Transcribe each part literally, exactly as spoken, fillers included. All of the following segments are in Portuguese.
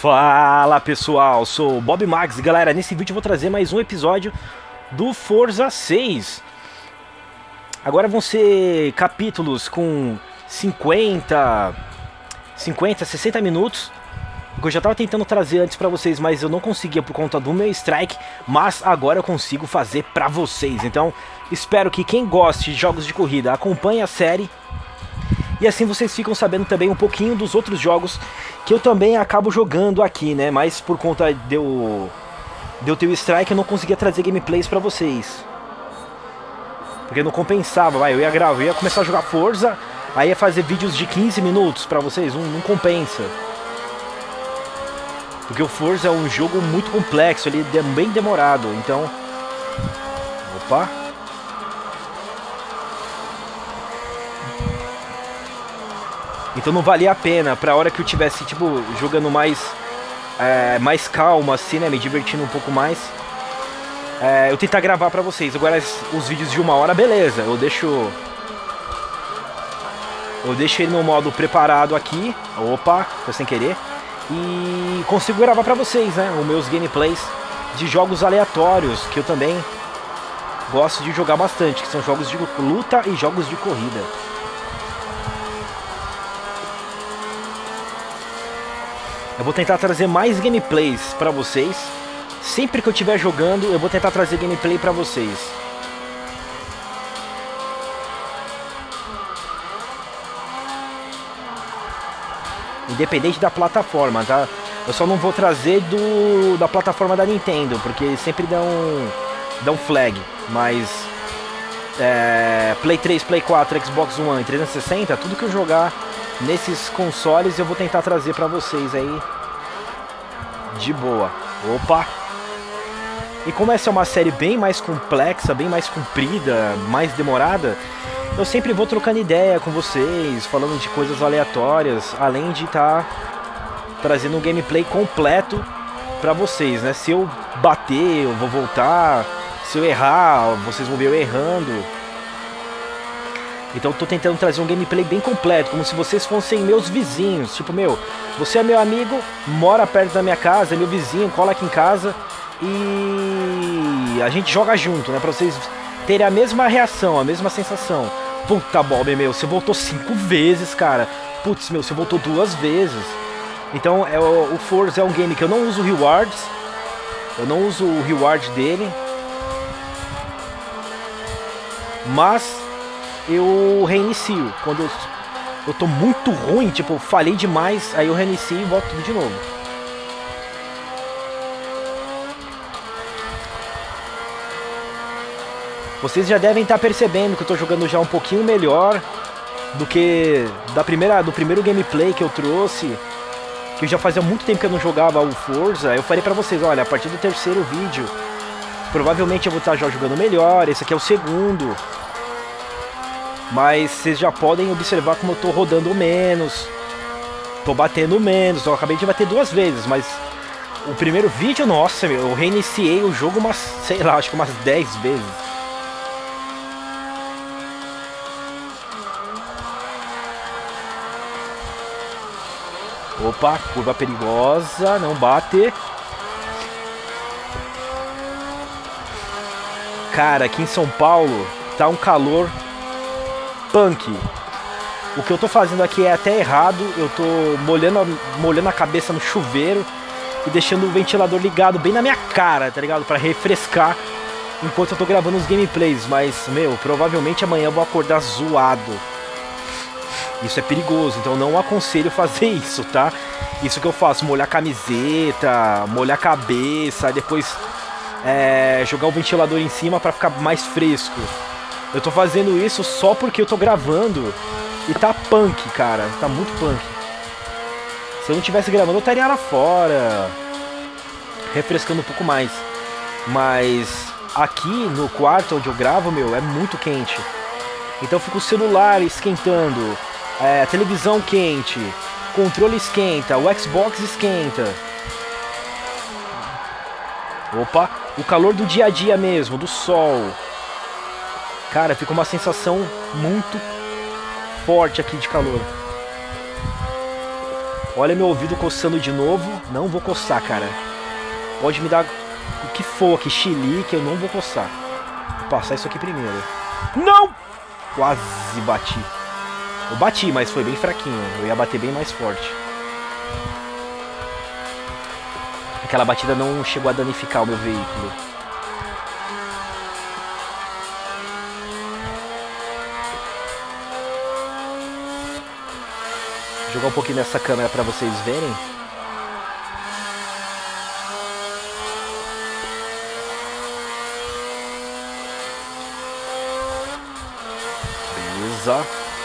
Fala pessoal, sou o Bob Max e galera, nesse vídeo eu vou trazer mais um episódio do Forza seis. Agora vão ser capítulos com cinquenta, cinquenta, sessenta minutos, que eu já estava tentando trazer antes pra vocês, mas eu não conseguia por conta do meu strike, mas agora eu consigo fazer pra vocês. Então espero que quem goste de jogos de corrida acompanhe a série. E assim vocês ficam sabendo também um pouquinho dos outros jogos que eu também acabo jogando aqui, né? Mas por conta de eu, de eu ter o strike, eu não conseguia trazer gameplays pra vocês. Porque não compensava, vai, eu ia gravar, eu ia começar a jogar Forza, aí ia fazer vídeos de quinze minutos pra vocês, não, não compensa. Porque o Forza é um jogo muito complexo, ele é bem demorado, então... Opa! Então não valia a pena, pra hora que eu tivesse, tipo, jogando mais, é, mais calmo, assim, né, me divertindo um pouco mais, é, eu tentar gravar pra vocês. Agora os vídeos de uma hora, beleza, eu deixo, eu deixo ele no modo preparado aqui, opa, foi sem querer, e consigo gravar pra vocês, né, os meus gameplays de jogos aleatórios, que eu também gosto de jogar bastante, que são jogos de luta e jogos de corrida. Eu vou tentar trazer mais gameplays pra vocês. Sempre que eu estiver jogando, eu vou tentar trazer gameplay pra vocês. Independente da plataforma, tá? Eu só não vou trazer do da plataforma da Nintendo, porque sempre dá um, dá um flag. Mas é, Play três, Play quatro, Xbox One e trezentos e sessenta, tudo que eu jogar nesses consoles eu vou tentar trazer pra vocês aí de boa. Opa! E como essa é uma série bem mais complexa, bem mais comprida, mais demorada, eu sempre vou trocando ideia com vocês, falando de coisas aleatórias, além de estar trazendo um gameplay completo pra vocês, né? Se eu bater, eu vou voltar, se eu errar, vocês vão ver eu errando. Então eu tô tentando trazer um gameplay bem completo, como se vocês fossem meus vizinhos. Tipo, meu, você é meu amigo, mora perto da minha casa, é meu vizinho, cola aqui em casa e a gente joga junto, né? Pra vocês terem a mesma reação, a mesma sensação. Puta, Bob, meu, você voltou cinco vezes, cara. Putz, meu, você voltou duas vezes. Então é, o, o Forza é um game que eu não uso rewards. Eu não uso o reward dele. Mas eu reinicio. Quando eu, eu tô muito ruim, tipo, falhei demais, aí eu reinicio e volto tudo de novo. Vocês já devem estar percebendo que eu tô jogando já um pouquinho melhor do que da primeira, do primeiro gameplay que eu trouxe, que eu já fazia muito tempo que eu não jogava o Forza. Eu falei pra vocês, olha, a partir do terceiro vídeo provavelmente eu vou estar já jogando melhor. Esse aqui é o segundo. Mas vocês já podem observar como eu tô rodando menos, tô batendo menos. Eu acabei de bater duas vezes, mas o primeiro vídeo, nossa, meu, eu reiniciei o jogo umas, sei lá, acho que umas dez vezes. Opa, curva perigosa, não bate. Cara, aqui em São Paulo tá um calor punk. O que eu tô fazendo aqui é até errado. Eu tô molhando a, molhando a cabeça no chuveiro e deixando o ventilador ligado bem na minha cara, tá ligado? Pra refrescar enquanto eu tô gravando os gameplays. Mas, meu, provavelmente amanhã eu vou acordar zoado. Isso é perigoso, então não aconselho fazer isso, tá? Isso que eu faço, molhar a camiseta, molhar a cabeça, depois é, jogar o ventilador em cima pra ficar mais fresco. Eu tô fazendo isso só porque eu tô gravando e tá punk, cara, tá muito punk. Se eu não tivesse gravando eu estaria lá fora, refrescando um pouco mais. Mas aqui no quarto onde eu gravo, meu, é muito quente. Então fica o celular esquentando, é, a televisão quente, controle esquenta, o Xbox esquenta. Opa, o calor do dia a dia mesmo, do sol. Cara, fica uma sensação muito forte aqui de calor. Olha meu ouvido coçando de novo. Não vou coçar, cara. Pode me dar o que for aqui, chili, que eu não vou coçar. Vou passar isso aqui primeiro. Não! Quase bati. Eu bati, mas foi bem fraquinho. Eu ia bater bem mais forte. Aquela batida não chegou a danificar o meu veículo. Vou jogar um pouquinho nessa câmera pra vocês verem. Beleza.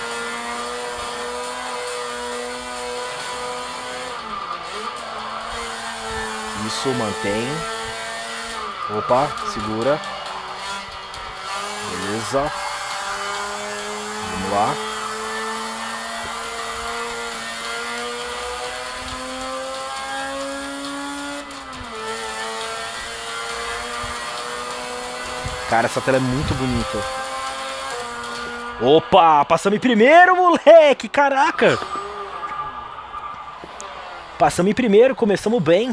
Isso, mantém. Opa, segura. Beleza. Vamos lá. Cara, essa tela é muito bonita. Opa, passamos em primeiro, moleque. Caraca. Passamos em primeiro, começamos bem.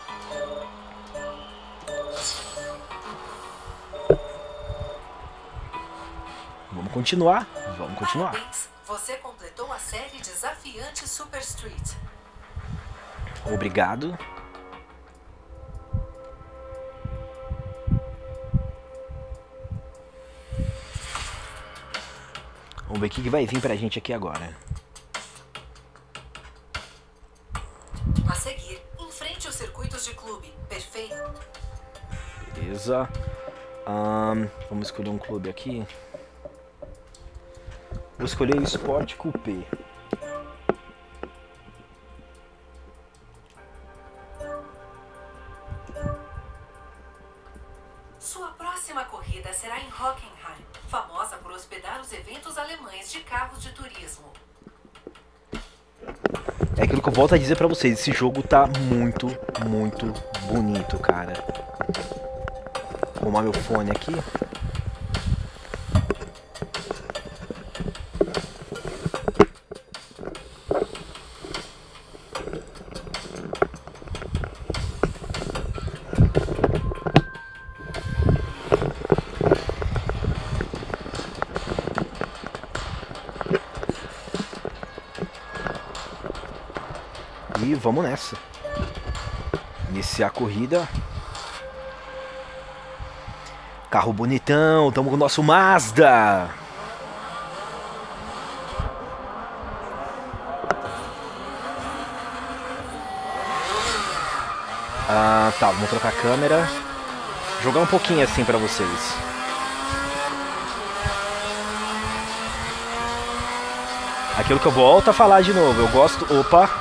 Vamos continuar, vamos continuar. Você completou a série desafiante Super Street. Obrigado. Vamos ver o que vai vir pra gente aqui agora. A seguir, enfrente os circuitos de clube. Perfeito. Beleza. Um, vamos escolher um clube aqui. Vou escolher o Sport Coupé. Sua próxima corrida será em Hockenheim, famosa por hospedar os eventos alemães de carros de turismo. É aquilo que eu volto a dizer pra vocês, esse jogo tá muito, muito bonito, cara. Vou arrumar meu fone aqui. E vamos nessa. Iniciar a corrida. Carro bonitão, tamo com o nosso Mazda. Ah, tá, vamos trocar a câmera. Jogar um pouquinho assim pra vocês. Aquilo que eu volto a falar de novo, eu gosto... Opa!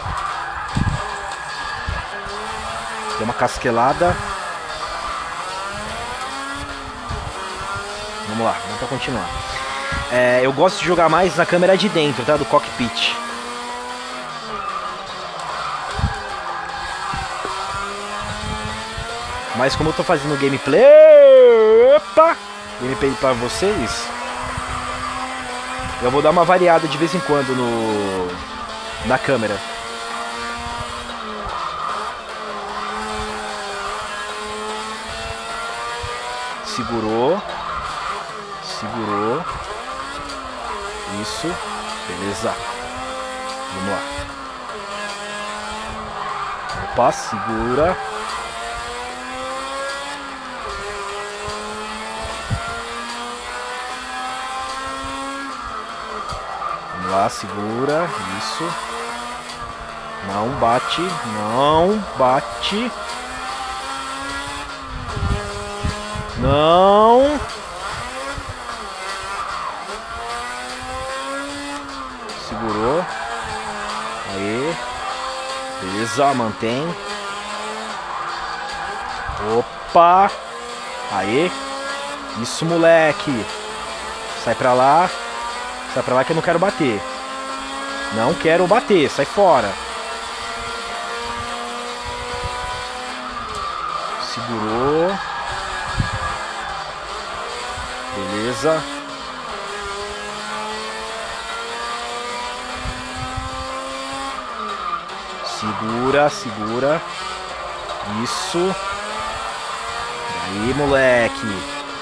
Deu uma casquelada. Vamos lá, vamos pra continuar. É, eu gosto de jogar mais na câmera de dentro, tá? Do cockpit. Mas como eu tô fazendo gameplay... Opa! Gameplay pra vocês... Eu vou dar uma variada de vez em quando no... na câmera. Segurou. Segurou. Isso. Beleza. Vamos lá. Opa, segura. Vamos lá, segura. Isso. Não bate. Não bate. Não. Segurou. Aí. Beleza, mantém. Opa. Aí. Isso, moleque. Sai pra lá. Sai pra lá que eu não quero bater. Não quero bater. Sai fora. Segurou. Beleza. Segura, segura. Isso. Aí, moleque.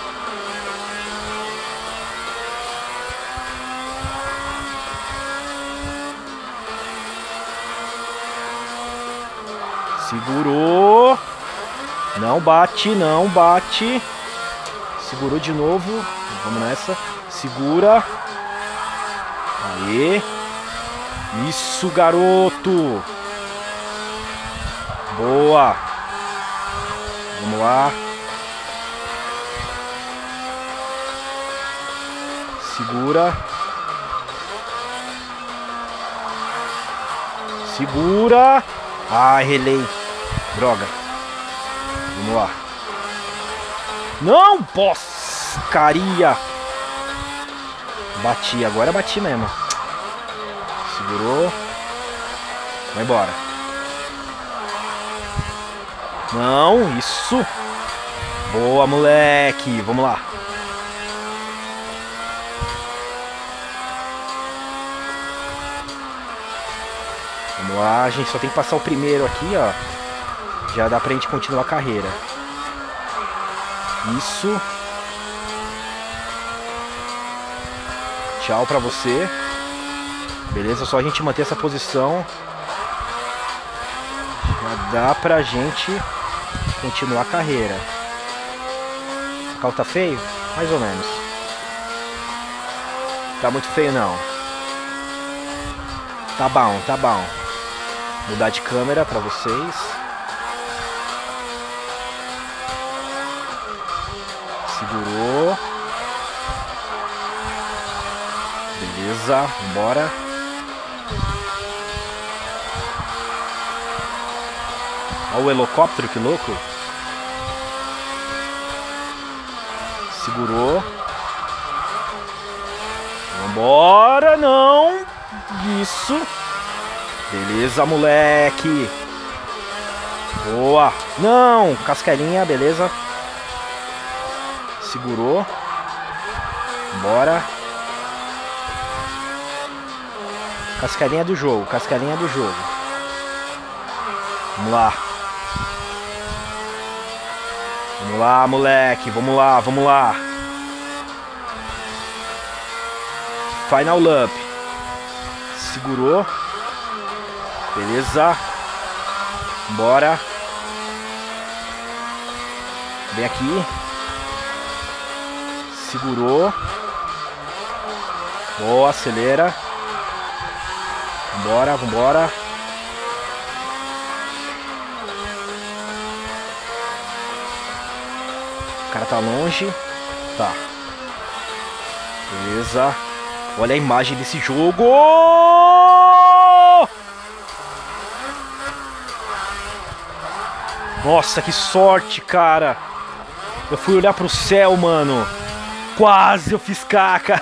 Segurou. Não bate, não bate. Segurou de novo. Vamos nessa. Segura. Aê. Isso, garoto. Boa. Vamos lá. Segura. Segura. Ah, relei. Droga. Vamos lá. Não, porcaria. Bati, agora bati mesmo. Segurou. Vai embora. Não, isso. Boa, moleque. Vamos lá. Vamos lá, a gente só tem que passar o primeiro aqui, ó. Já dá pra gente continuar a carreira. Isso. Tchau pra você. Beleza, só a gente manter essa posição. Já dá pra gente continuar a carreira. O carro tá feio? Mais ou menos. Tá muito feio não. Tá bom, tá bom. Mudar de câmera pra vocês. Segurou. Beleza, vambora. Olha o helicóptero, que louco. Segurou. Vambora, não. Isso. Beleza, moleque. Boa. Não, casquelinha, beleza. Segurou. Bora. Casquelinha do jogo, casquelinha do jogo. Vamos lá. Vamos lá, moleque. Vamos lá, vamos lá. Final lap. Segurou. Beleza. Bora. Vem aqui. Segurou. Boa, acelera. Vambora, vambora. O cara tá longe. Tá. Beleza. Olha a imagem desse jogo. Nossa, que sorte, cara. Eu fui olhar pro céu, mano. Quase eu fiz caca.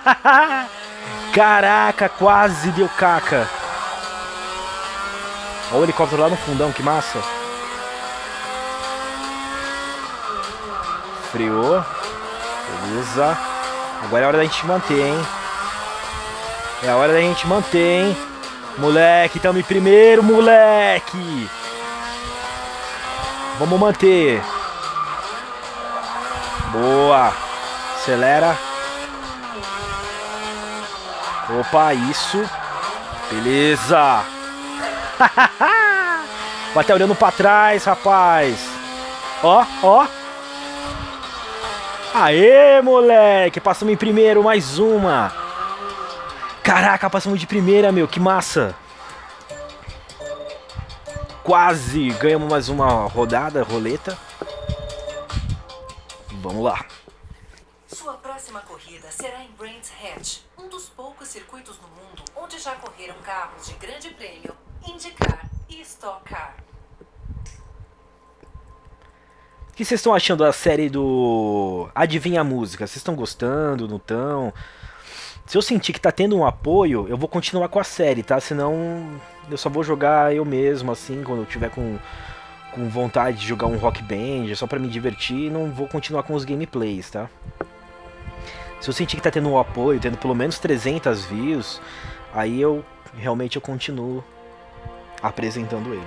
Caraca, quase deu caca. Olha o helicóptero lá no fundão, que massa. Freou. Beleza. Agora é a hora da gente manter, hein. É a hora da gente manter, hein. Moleque, tamo em primeiro, moleque. Vamos manter. Boa. Acelera. Opa, isso. Beleza. Vai até olhando pra trás, rapaz. Ó, ó. Aê, moleque. Passamos em primeiro, mais uma. Caraca, passamos de primeira, meu. Que massa. Quase ganhamos mais uma rodada, roleta. Vamos lá. Sua próxima corrida será em Brands Hatch, um dos poucos circuitos no mundo onde já correram carros de grande prêmio, IndyCar e Stock Car. O que vocês estão achando da série do Adivinha a Música? Vocês estão gostando, não estão? Se eu sentir que tá tendo um apoio, eu vou continuar com a série, tá? Senão eu só vou jogar eu mesmo, assim, quando eu tiver com, com vontade de jogar um Rock Band, só pra me divertir, não vou continuar com os gameplays, tá? Se eu sentir que tá tendo um apoio, tendo pelo menos trezentas views, aí eu realmente eu continuo apresentando ele.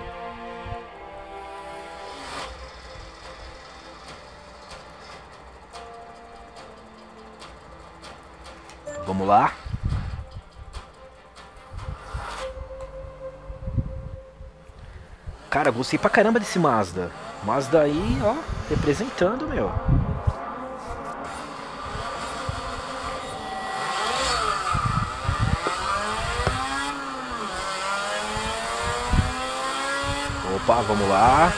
Vamos lá. Cara, gostei pra caramba desse Mazda. Mazda aí, ó, representando, meu. Opa, vamos lá.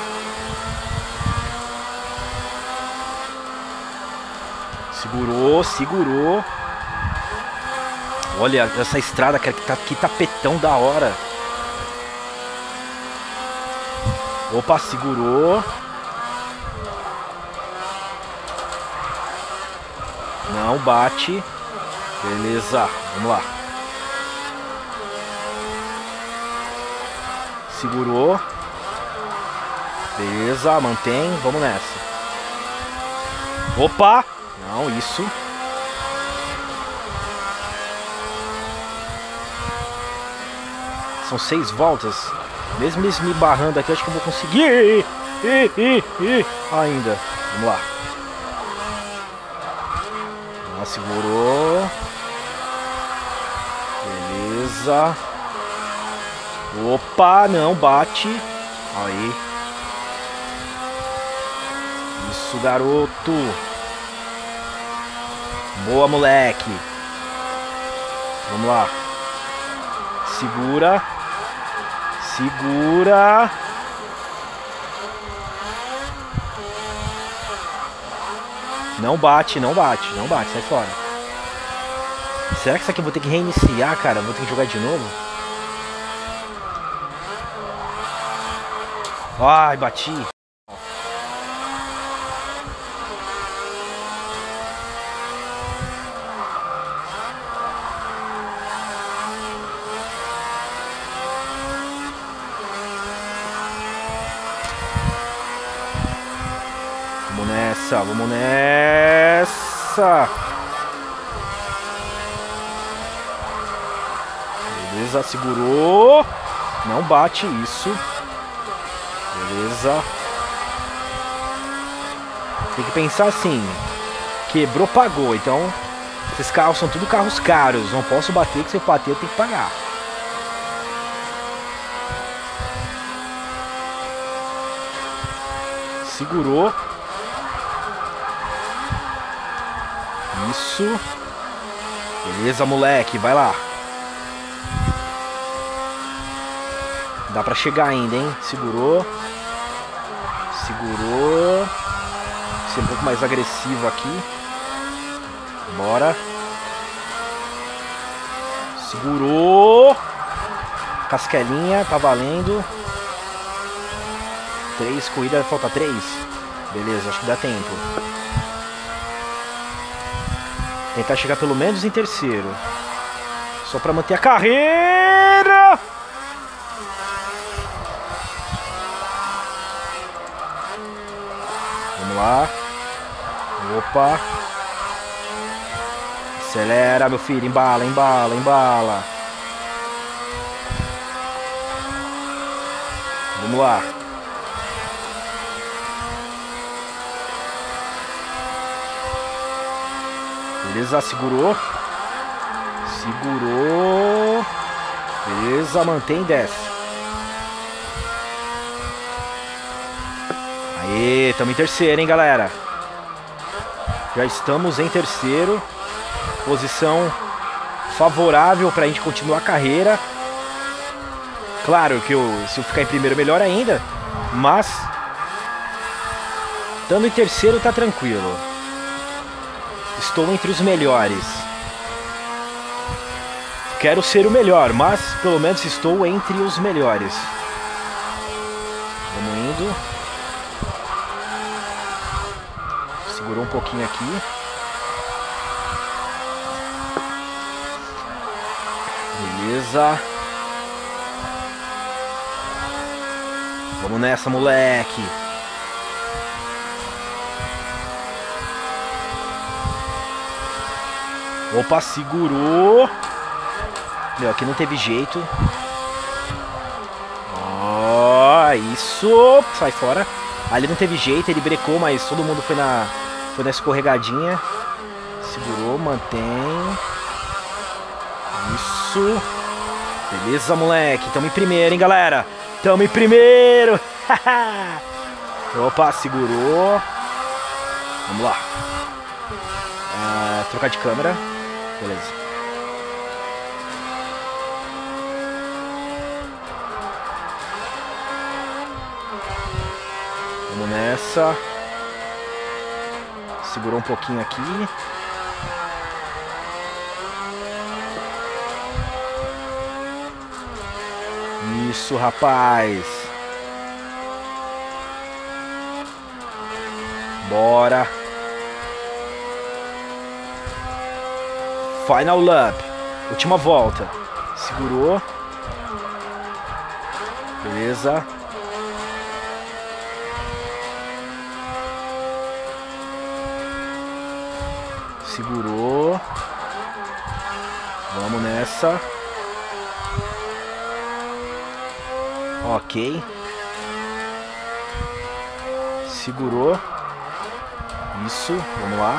Segurou, segurou. Olha essa estrada, cara, que tá, que tapetão da hora. Opa, segurou. Não bate. Beleza, vamos lá. Segurou. Beleza, mantém, vamos nessa. Opa! Não, isso. São seis voltas. Mesmo eles me barrando aqui, acho que eu vou conseguir. Ih, ih, ih, ainda. Vamos lá. Ah, segurou. Beleza. Opa, não, bate. Aí. Isso, garoto. Boa, moleque. Vamos lá. Segura. Segura. Não bate, não bate, não bate, sai fora. Será que isso aqui eu vou ter que reiniciar, cara? Vou ter que jogar de novo? Ai, bati. Vamos nessa, vamos nessa. Beleza, segurou. Não bate isso. Beleza. Tem que pensar assim. Quebrou, pagou. Então, esses carros são tudo carros caros. Não posso bater, que se eu bater eu tenho que pagar. Segurou. Isso. Beleza, moleque. Vai lá. Dá pra chegar ainda, hein? Segurou. Segurou. Ser um pouco mais agressivo aqui. Bora. Segurou. Casquelinha, tá valendo. Três corridas, falta três. Beleza, acho que dá tempo. Tentar chegar pelo menos em terceiro. Só pra manter a carreira. Vamos lá. Opa. Acelera, meu filho. Embala, embala, embala. Vamos lá. Beleza, segurou. Segurou. Beleza, mantém e desce. Aê, estamos em terceiro, hein, galera. Já estamos em terceiro. Posição favorável para a gente continuar a carreira. Claro que eu, se eu ficar em primeiro, melhor ainda. Mas, estando em terceiro, tá tranquilo. Estou entre os melhores. Quero ser o melhor, mas pelo menos estou entre os melhores. Vamos indo. Segurou um pouquinho aqui. Beleza. Vamos nessa, moleque. Opa, segurou. Meu, aqui não teve jeito. Beleza, isso. Sai fora. Ali não teve jeito, ele brecou, mas todo mundo foi na, foi na escorregadinha. Segurou, mantém. Isso. Beleza, moleque. Tamo em primeiro, hein, galera. Tamo em primeiro. Opa, segurou. Vamos lá. Ah, trocar de câmera. Beleza. Vamos nessa. Segurou um pouquinho aqui. Isso, rapaz. Bora. Final lap. Última volta. Segurou. Beleza. Segurou. Vamos nessa. Ok. Segurou. Isso, vamos lá.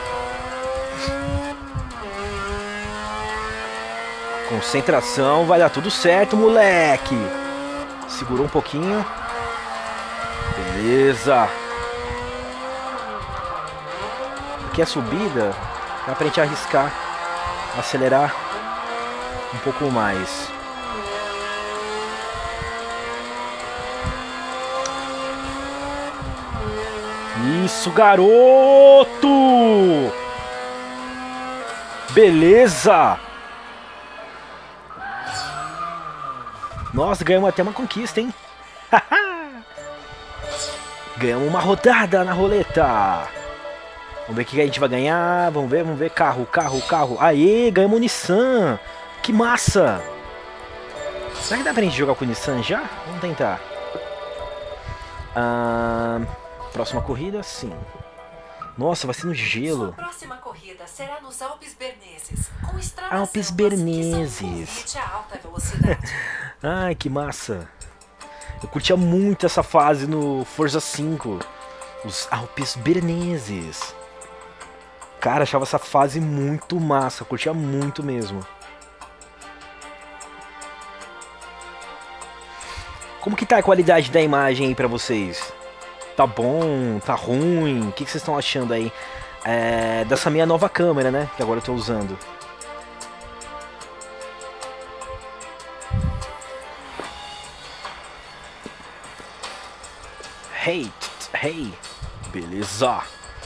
Concentração, vai dar tudo certo, moleque. Segurou um pouquinho. Beleza. Aqui é subida, dá pra gente arriscar, acelerar um pouco mais. Isso, garoto! Beleza! Nossa, ganhamos até uma conquista, hein? Ganhamos uma rodada na roleta. Vamos ver o que a gente vai ganhar. Vamos ver, vamos ver. Carro, carro, carro. Aê, ganhamos o Nissan. Que massa! Será que dá pra gente jogar com o Nissan já? Vamos tentar. Ah... Próxima corrida, sim. Nossa, vai ser no gelo. Sua próxima corrida será nos Alpes Berneses, com estradas Alpes amplas Berneses. que são um convite a alta velocidade. Ai, que massa. Eu curtia muito essa fase no Forza cinco. Os Alpes Berneses. Cara, achava essa fase muito massa. Eu curtia muito mesmo. Como que tá a qualidade da imagem aí pra vocês? Tá bom? Tá ruim? O que, que vocês estão achando aí é, dessa minha nova câmera, né? Que agora eu tô usando. Hey, hey. Beleza.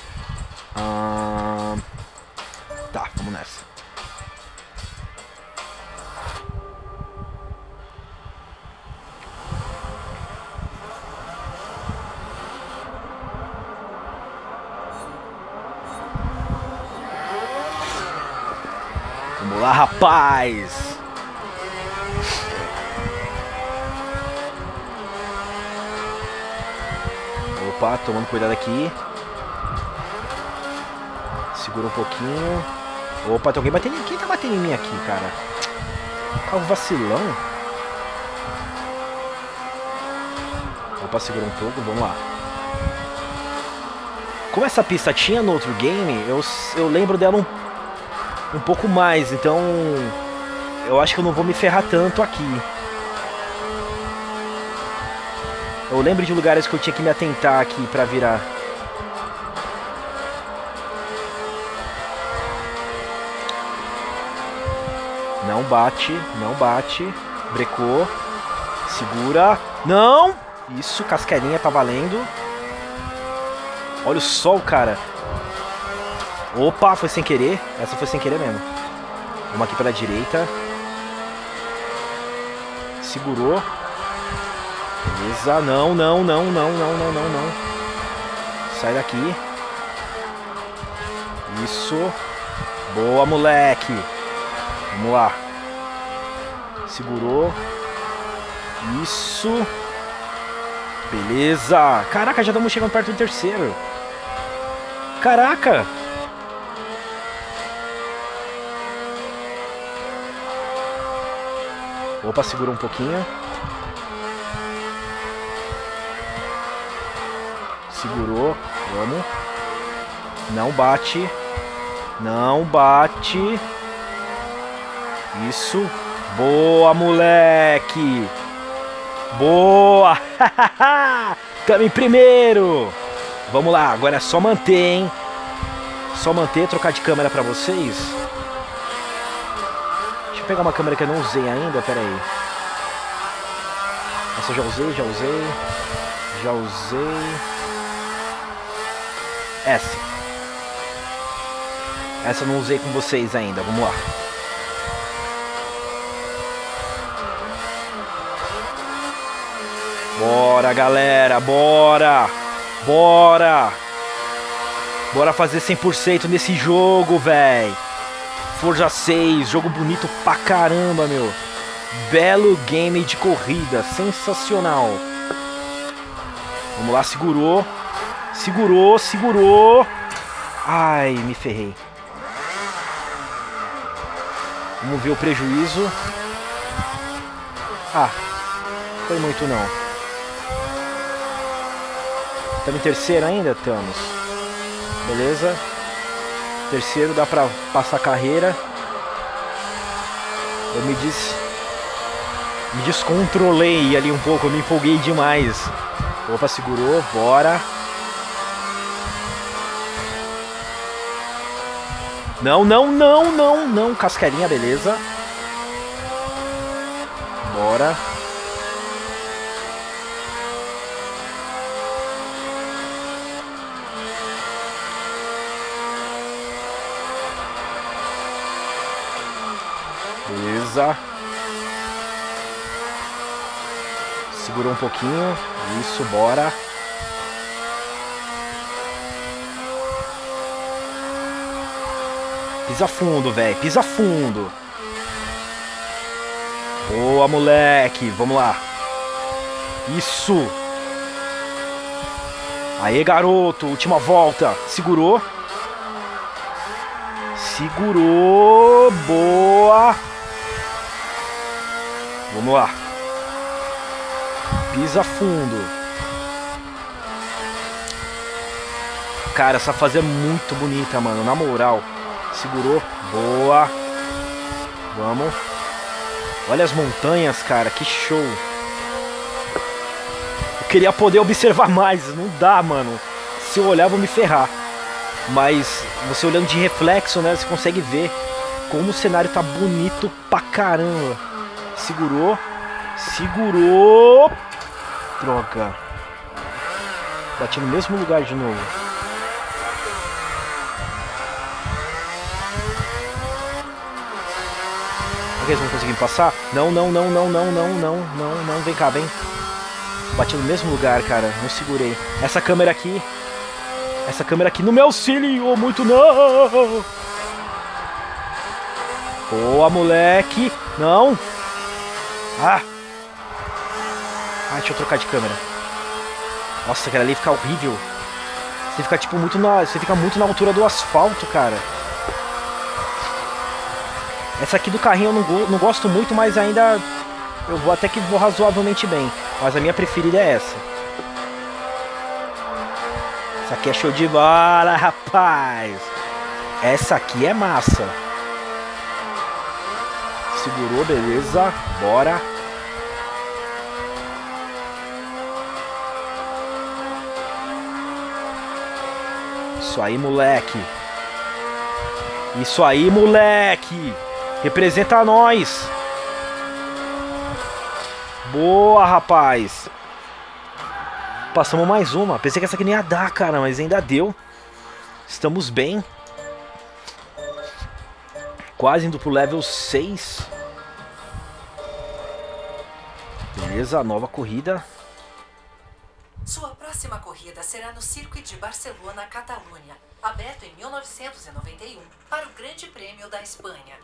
Ah, tá, vamos nessa. Vamos lá, rapaz! Opa, tomando cuidado aqui. Segura um pouquinho. Opa, tem alguém batendo. Quem tá batendo em mim aqui, cara? Carro vacilão. Opa, segura um pouco, vamos lá. Como essa pista tinha no outro game, eu, eu lembro dela um um pouco mais, então eu acho que eu não vou me ferrar tanto aqui. Eu lembro de lugares que eu tinha que me atentar aqui pra virar. Não bate, não bate. Brecou. Segura. Não! Isso, casquelinha tá valendo. Olha o sol, cara. Opa, foi sem querer. Essa foi sem querer mesmo. Vamos aqui pela direita. Segurou. Beleza. Não, não, não, não, não, não, não, não. Sai daqui. Isso. Boa, moleque. Vamos lá. Segurou. Isso. Beleza. Caraca, já estamos chegando perto do terceiro. Caraca. Opa, segura um pouquinho. Segurou. Vamos. Não bate. Não bate. Isso. Boa, moleque. Boa. Tamo em primeiro. Vamos lá. Agora é só manter, hein. Só manter. Trocar de câmera pra vocês. Deixa eu pegar uma câmera que eu não usei ainda. Pera aí. Essa eu já usei, já usei. Já usei. Essa. Essa eu não usei com vocês ainda. Vamos lá. Bora, galera. Bora. Bora. Bora fazer cem por cento nesse jogo, véi. Forza seis. Jogo bonito pra caramba, meu. Belo game de corrida. Sensacional. Vamos lá, segurou. Segurou, segurou. Ai, me ferrei. Vamos ver o prejuízo. Ah, foi muito não. Estamos em terceiro ainda? Estamos. Beleza. Terceiro, dá pra passar a carreira. Eu me disse... Me descontrolei ali um pouco, eu me empolguei demais. Opa, segurou, bora. Não, não, não, não, não. Casquerinha, beleza. Bora. Beleza. Segurou um pouquinho. Isso, bora. Pisa fundo, velho. Pisa fundo. Boa, moleque. Vamos lá. Isso. Aê, garoto. Última volta. Segurou. Segurou. Boa. Vamos lá. Pisa fundo. Cara, essa fase é muito bonita, mano. Na moral. Segurou. Boa. Vamos. Olha as montanhas, cara. Que show. Eu queria poder observar mais. Não dá, mano. Se eu olhar, eu vou me ferrar. Mas você olhando de reflexo, né? Você consegue ver como o cenário tá bonito pra caramba. Segurou. Segurou. Droga. Bati no mesmo lugar de novo. Será que eles vão conseguir passar? Não, não, não, não, não, não, não, não, não. Vem cá, vem. Bati no mesmo lugar, cara. Não segurei. Essa câmera aqui. Essa câmera aqui não me auxiliou muito, não. Boa, moleque. Não. Ah. Ah, deixa eu trocar de câmera. Nossa, aquela ali fica horrível. Você fica tipo muito na, você fica muito na altura do asfalto, cara. Essa aqui do carrinho eu não, go não gosto muito, mas ainda eu vou até que vou razoavelmente bem. Mas a minha preferida é essa. Essa aqui é show de bola, rapaz. Essa aqui é massa. Segurou, beleza. Bora. Isso aí, moleque. Isso aí, moleque. Representa nós. Boa, rapaz. Passamos mais uma. Pensei que essa aqui nem ia dar, cara, mas ainda deu. Estamos bem. Quase indo pro level seis. Beleza, nova corrida. Sua próxima corrida será no Circuit de Barcelona, Catalunha, aberto em mil novecentos e noventa e um para o Grande Prêmio da Espanha.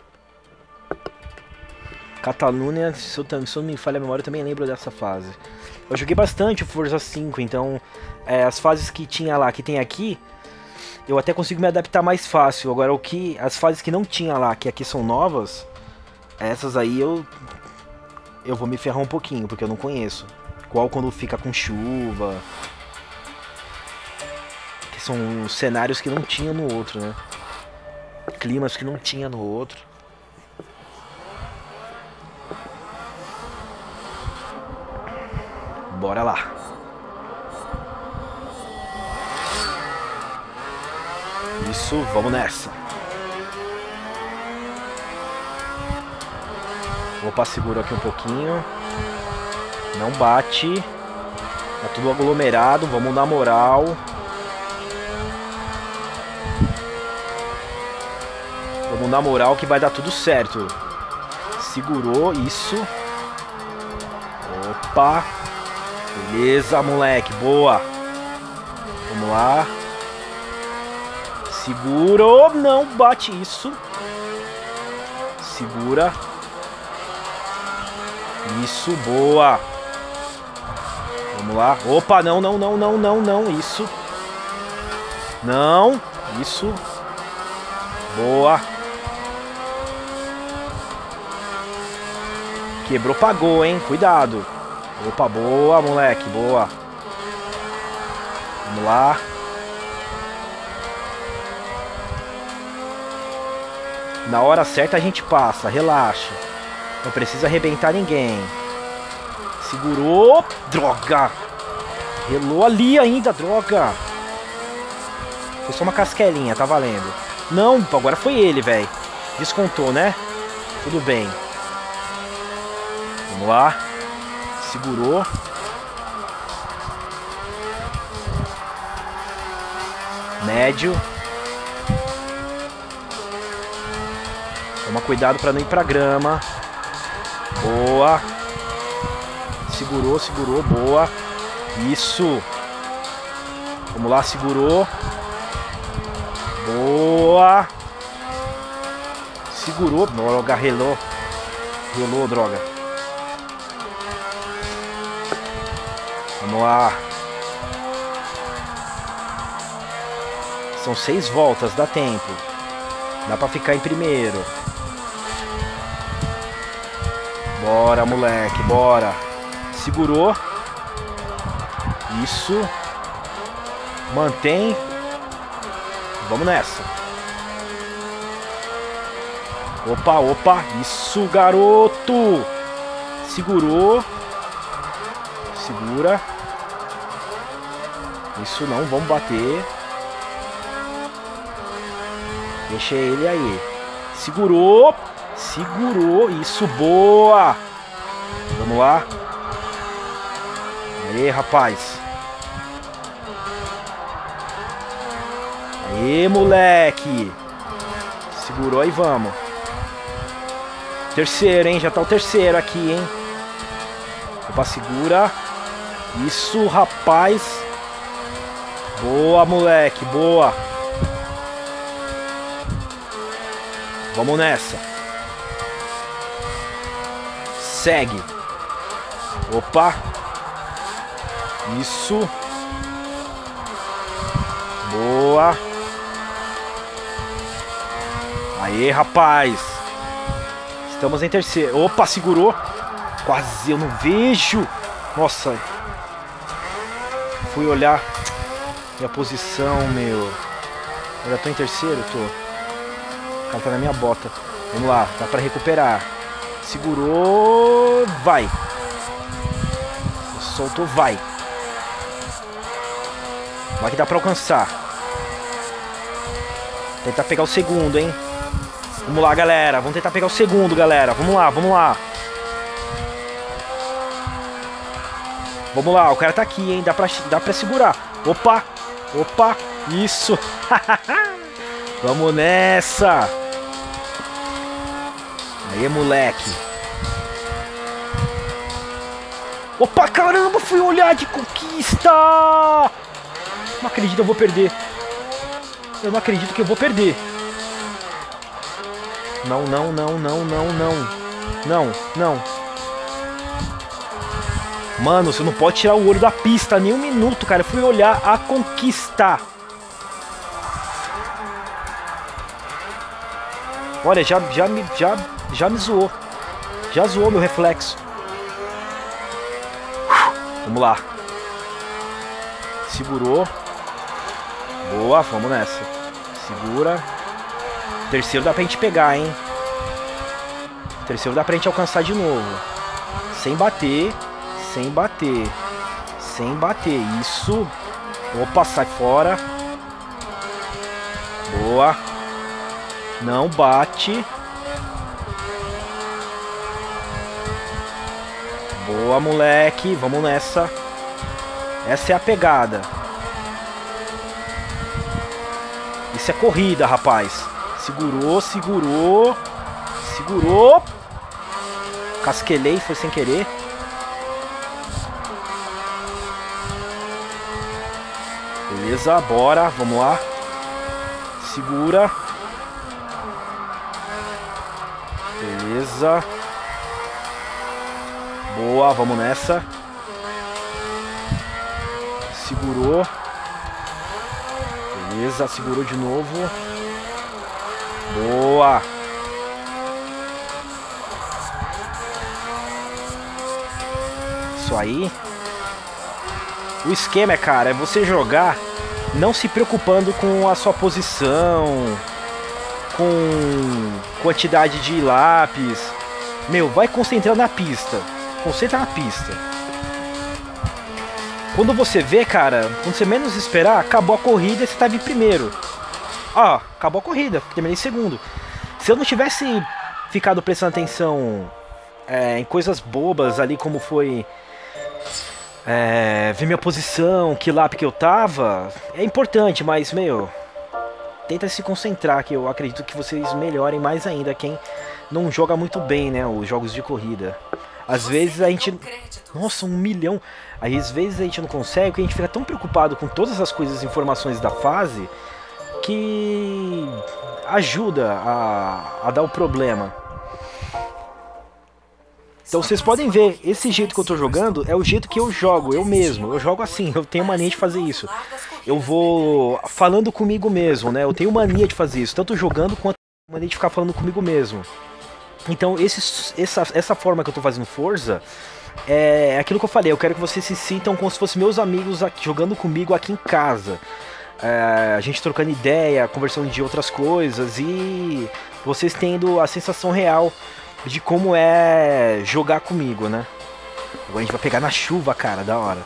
Catalunha, se eu, se eu não me falha a memória, eu também lembro dessa fase. Eu joguei bastante o Forza cinco, então é, as fases que tinha lá, que tem aqui, eu até consigo me adaptar mais fácil. Agora, o que as fases que não tinha lá, que aqui são novas, essas aí eu eu vou me ferrar um pouquinho, porque eu não conheço. Qual quando fica com chuva. São cenários que não tinha no outro, né? Climas que não tinha no outro. Bora lá. Isso, vamos nessa. Opa, segura aqui um pouquinho. Não bate. Tá tudo aglomerado, vamos na moral. Vamos na moral que vai dar tudo certo. Segurou, isso. Opa. Beleza, moleque, boa. Vamos lá. Segurou, não bate isso. Segura. Isso, boa. Vamos lá. Opa, não, não, não, não, não, não. Isso. Não. Isso. Boa. Quebrou, pagou, hein? Cuidado. Opa, boa, moleque. Boa. Vamos lá. Na hora certa a gente passa. Relaxa. Não precisa arrebentar ninguém. Segurou. Droga. Relou ali ainda, droga. Foi só uma casquelinha, tá valendo. Não, agora foi ele, velho. Descontou, né? Tudo bem. Vamos lá. Segurou. Médio. Toma cuidado pra não ir pra grama. Boa. Segurou, segurou, boa. Isso. Vamos lá, segurou. Boa. Segurou. Droga, relou. Relou, droga. Vamos lá. São seis voltas, dá tempo. Dá pra ficar em primeiro. Bora, moleque, bora. Segurou. Isso. Mantém. Vamos nessa. Opa, opa. Isso, garoto. Segurou. Segura. Isso não, vamos bater. Deixa ele aí. Segurou. Segurou. Isso, boa. Vamos lá. Aê, rapaz. Aê, moleque. Segurou e vamos. Terceiro, hein? Já tá o terceiro aqui, hein? Opa, segura. Isso, rapaz. Boa, moleque. Boa. Vamos nessa. Segue. Opa. Isso. Boa. Aê, rapaz. Estamos em terceiro. Opa, segurou. Quase, eu não vejo. Nossa. Fui olhar minha posição, meu. Eu já tô em terceiro, tô. O cara tá na minha bota. Vamos lá, dá pra recuperar. Segurou. Vai. Soltou, vai. Vai que dá pra alcançar. Tentar pegar o segundo, hein. Vamos lá, galera. Vamos tentar pegar o segundo, galera. Vamos lá, vamos lá. Vamos lá, o cara tá aqui, hein. Dá pra, dá pra segurar. Opa, opa. Isso. Vamos nessa. Aí, moleque. Opa, caramba, fui olhar de conquista. Não acredito, eu vou perder. Eu não acredito que eu vou perder. Não, não, não, não, não, não. Não, não. Mano, você não pode tirar o olho da pista nem um minuto, cara. Eu fui olhar a conquista. Olha, já, já, me, já, já me zoou. Já zoou meu reflexo. Vamos lá. Segurou. Boa, vamos nessa. Segura. Terceiro dá pra gente pegar, hein? Terceiro dá pra gente alcançar de novo. Sem bater. Sem bater. Sem bater. Isso. Opa, sai fora. Boa. Não bate. Boa, moleque. Vamos nessa. Essa é a pegada. Isso é corrida, rapaz. Segurou, segurou. Segurou. Casquelei, foi sem querer. Beleza, bora. Vamos lá. Segura. Beleza. Boa, vamos nessa. Segurou. Beleza, segurou de novo. Boa. Isso aí. O esquema, cara, é você jogar não se preocupando com a sua posição, com quantidade de lápis. Meu, vai concentrando na pista. Concentra na pista. Quando você vê, cara, quando você menos esperar, acabou a corrida e você tava em primeiro. Ó, acabou a corrida, terminei em segundo. Se eu não tivesse ficado prestando atenção é, em coisas bobas ali, como foi é, ver minha posição, que lap que eu tava, é importante, mas, meu, tenta se concentrar, que eu acredito que vocês melhorem mais ainda quem não joga muito bem, né, os jogos de corrida. Às vezes a gente... Nossa, um milhão. Aí às vezes a gente não consegue, porque a gente fica tão preocupado com todas as coisas, informações da fase, que ajuda a, a dar o problema. Então vocês podem ver, esse jeito que eu tô jogando é o jeito que eu jogo, eu mesmo. Eu jogo assim, eu tenho mania de fazer isso. Eu vou falando comigo mesmo, né? Eu tenho mania de fazer isso, tanto jogando quanto mania de ficar falando comigo mesmo. Então esse, essa, essa forma que eu tô fazendo Forza é aquilo que eu falei. Eu quero que vocês se sintam como se fossem meus amigos aqui, jogando comigo aqui em casa. É, a gente trocando ideia, conversando de outras coisas e vocês tendo a sensação real de como é jogar comigo, né? Agora a gente vai pegar na chuva, cara, da hora.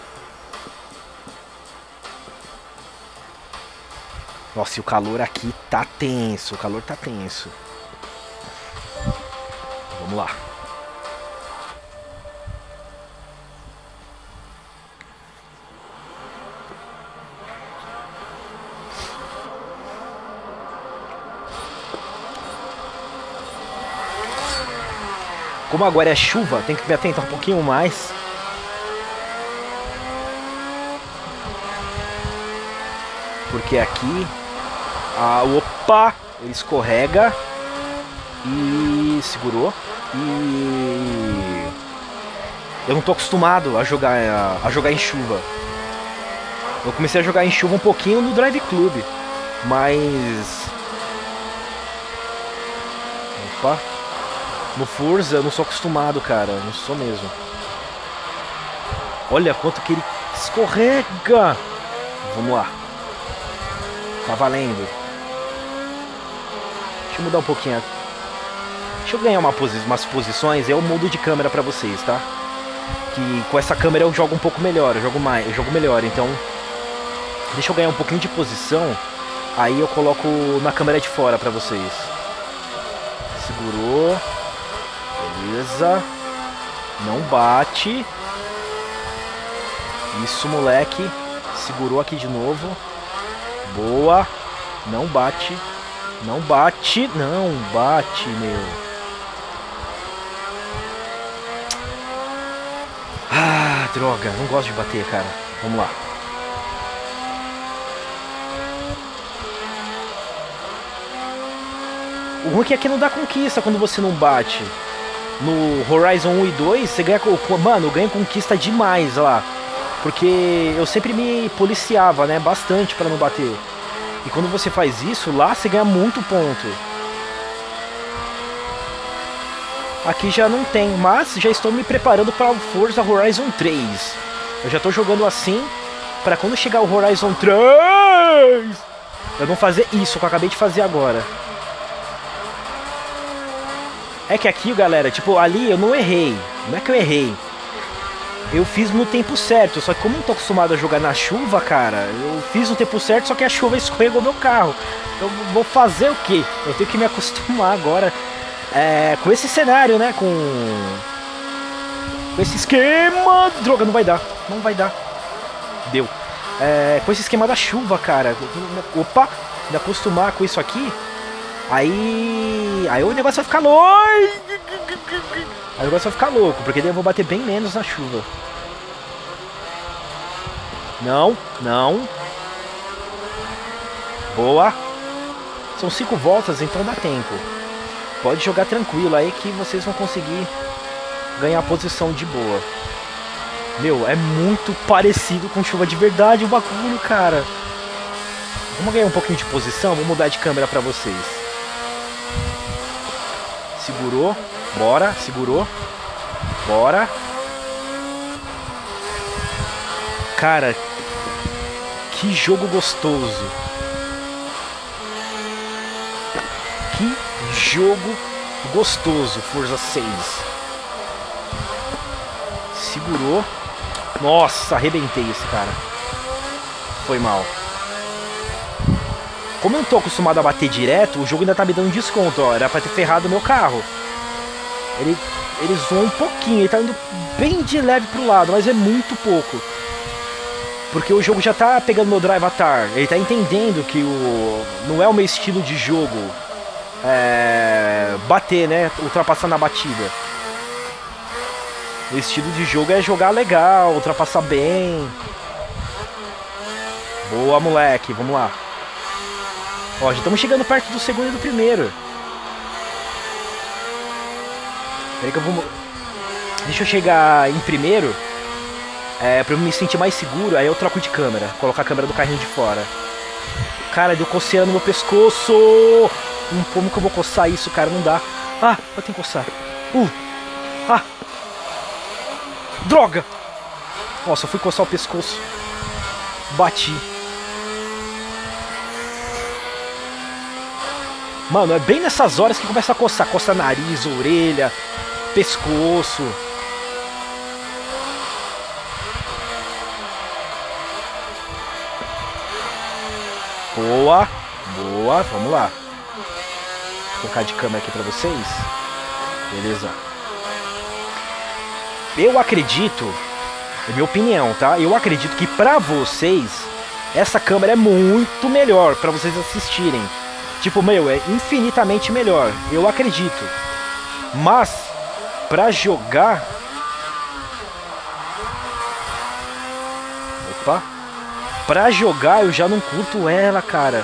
Nossa, e o calor aqui tá tenso, o calor tá tenso. Vamos lá. Como agora é chuva, tem que me atentar um pouquinho mais. Porque aqui... Ah, opa! Ele escorrega. E segurou. E... Eu não tô acostumado a jogar, a, a jogar em chuva. Eu comecei a jogar em chuva um pouquinho no Drive Club. Mas... Opa! No Forza eu não sou acostumado, cara. Não sou mesmo. Olha quanto que ele escorrega. Vamos lá. Tá valendo. Deixa eu mudar um pouquinho. Deixa eu ganhar uma posi umas posições. Eu mudo de câmera pra vocês, tá? Que com essa câmera eu jogo um pouco melhor. Eu jogo mais, eu jogo melhor. Então, deixa eu ganhar um pouquinho de posição. Aí eu coloco na câmera de fora pra vocês. Segurou. Beleza. Não bate. Isso, moleque. Segurou aqui de novo. Boa. Não bate. Não bate. Não bate, meu. Ah, droga. Não gosto de bater, cara. Vamos lá. O ruim é que aqui não dá conquista quando você não bate. No Horizon um e dois, você ganha... Mano, eu ganho conquista demais lá. Porque eu sempre me policiava, né? Bastante pra não bater. E quando você faz isso, lá você ganha muito ponto. Aqui já não tem, mas já estou me preparando para o Forza Horizon três. Eu já estou jogando assim, para quando chegar o Horizon três... vocês! Eu vou fazer isso que eu acabei de fazer agora. É que aqui, galera, tipo, ali eu não errei. Não é que eu errei. Eu fiz no tempo certo, só que como eu não tô acostumado a jogar na chuva, cara, eu fiz no tempo certo, só que a chuva escorregou meu carro. Então vou fazer o quê? Eu tenho que me acostumar agora é, com esse cenário, né? Com... com esse esquema... Droga, não vai dar. Não vai dar. Deu. É, com esse esquema da chuva, cara. Opa! Me acostumar com isso aqui. Aí... Aí o negócio vai ficar louco. Aí o negócio vai ficar louco, porque daí eu vou bater bem menos na chuva. Não, não. Boa. São cinco voltas, então dá tempo. Pode jogar tranquilo aí que vocês vão conseguir ganhar posição de boa. Meu, é muito parecido com chuva de verdade o bagulho, cara. Vamos ganhar um pouquinho de posição, vou mudar de câmera pra vocês. Segurou. Bora, segurou. Bora. Cara, que jogo gostoso. Que jogo gostoso, Forza seis. Segurou. Nossa, arrebentei esse cara. Foi mal. Como eu não tô acostumado a bater direto, o jogo ainda tá me dando desconto, ó. Era pra ter ferrado o meu carro. Ele, ele zoou um pouquinho, ele tá indo bem de leve pro lado, mas é muito pouco. Porque o jogo já tá pegando meu drive atar. Ele tá entendendo que o não é o meu estilo de jogo é, bater, né? Ultrapassar na batida. O estilo de jogo é jogar legal, ultrapassar bem. Boa, moleque, vamos lá. Ó, já estamos chegando perto do segundo e do primeiro. Peraí que eu vou... Deixa eu chegar em primeiro. É, pra eu me sentir mais seguro, aí eu troco de câmera. Colocar a câmera do carrinho de fora. Cara, deu coceira no meu pescoço. Hum, como que eu vou coçar isso, cara? Não dá. Ah, eu tenho que coçar. Uh, ah. Droga! Nossa, eu fui coçar o pescoço. Bati. Mano, é bem nessas horas que começa a coçar. Coça nariz, orelha, pescoço. Boa, boa, vamos lá. Vou colocar de câmera aqui pra vocês. Beleza. Eu acredito, é minha opinião, tá? Eu acredito que pra vocês essa câmera é muito melhor pra vocês assistirem. Tipo, meu, é infinitamente melhor. Eu acredito. Mas pra jogar... Opa. Pra jogar eu já não curto ela, cara.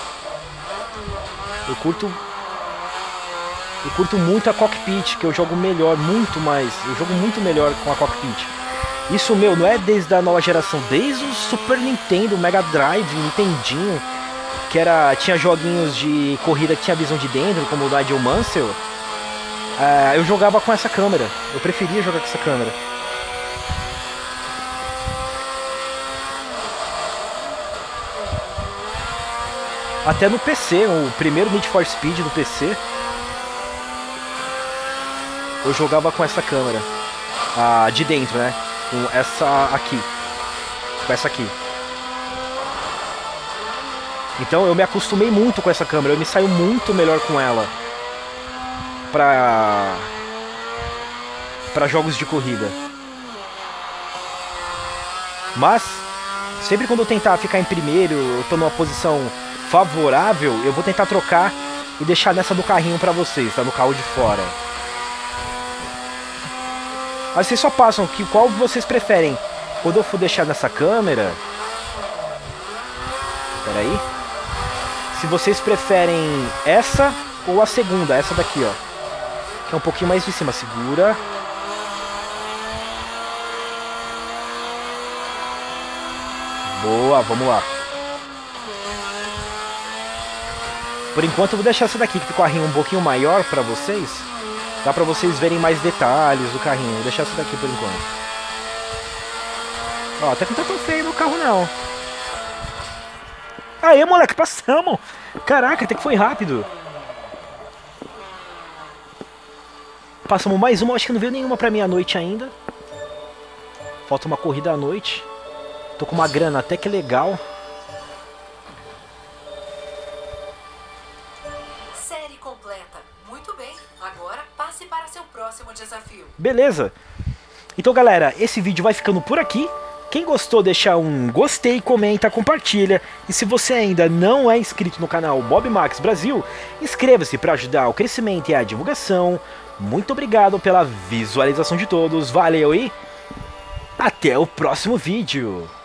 Eu curto... Eu curto muito a cockpit, que eu jogo melhor, muito mais. Eu jogo muito melhor com a cockpit. Isso, meu, não é desde a nova geração. Desde o Super Nintendo, Mega Drive, Nintendinho. Que era, tinha joguinhos de corrida que tinha visão de dentro, como o da Nigel Mansell. Uh, eu jogava com essa câmera. Eu preferia jogar com essa câmera. Até no P C, o primeiro Need for Speed do P C, eu jogava com essa câmera. Ah, de dentro, né? Com essa aqui. Com essa aqui. Então eu me acostumei muito com essa câmera. Eu me saio muito melhor com ela. Pra... Pra jogos de corrida. Mas, sempre quando eu tentar ficar em primeiro, eu tô numa posição favorável, eu vou tentar trocar e deixar nessa do carrinho pra vocês, tá? No carro de fora. Mas vocês só passam que qual vocês preferem. Quando eu for deixar nessa câmera... Pera aí. Se vocês preferem essa ou a segunda, essa daqui, ó. Que é um pouquinho mais de cima. Segura. Boa, vamos lá. Por enquanto eu vou deixar essa daqui, que ficou o carrinho um pouquinho maior pra vocês. Dá pra vocês verem mais detalhes do carrinho. Vou deixar essa daqui por enquanto. Ó, até que não tá tão feio no carro não. Aê, moleque, passamos. Caraca, até que foi rápido. Passamos mais uma, acho que não veio nenhuma pra mim à noite ainda. Falta uma corrida à noite. Tô com uma grana até que legal. Série completa. Muito bem. Agora passe para seu próximo desafio. Beleza. Então, galera, esse vídeo vai ficando por aqui. Quem gostou, deixa um gostei, comenta, compartilha. E se você ainda não é inscrito no canal Bob Max Brasil, inscreva-se para ajudar o crescimento e a divulgação. Muito obrigado pela visualização de todos. Valeu e até o próximo vídeo.